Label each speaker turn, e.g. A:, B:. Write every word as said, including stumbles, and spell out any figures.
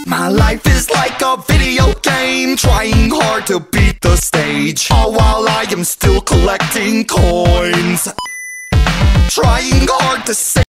A: My life is like a video game, trying hard to beat the stage, all while I am still collecting coins, trying hard to save